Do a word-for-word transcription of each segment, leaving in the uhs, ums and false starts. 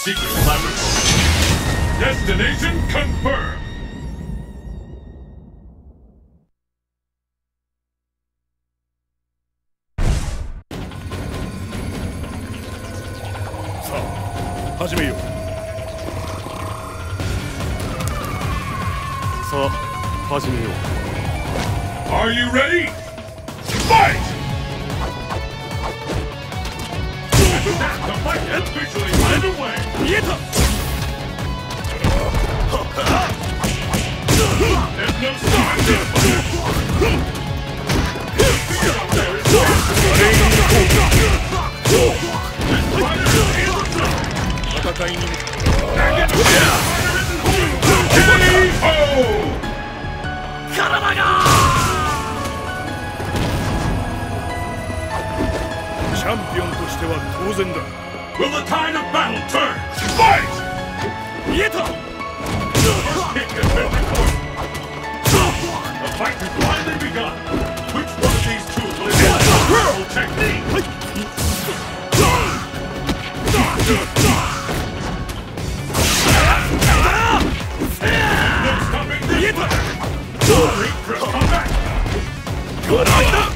secret laboratory. Destination confirmed. さあ、始めよう。さあ、始めよう。 Are you ready? Fight! The fight is officially underway. 見えた。 There's no stopping this fight. 戦いに。 チャンピオンとしては当然だ。Will the tide of battle turn? Fight! 見えた。 The fight has finally begun. Which one of these two will have a powerful technique? No stopping this fight. Great for a comeback. Good idea.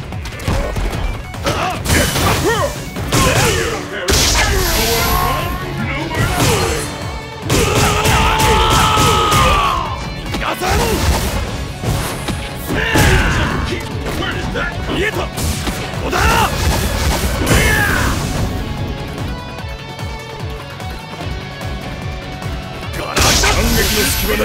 Where did that come? 見えた。小田。ガラッ反撃の隙はない。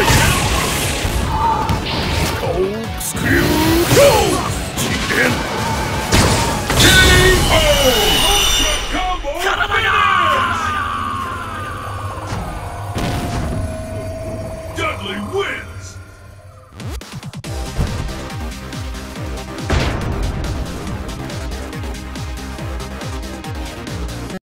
コークスクリューゴー。次元。ケーオー。体が。Dudley wins.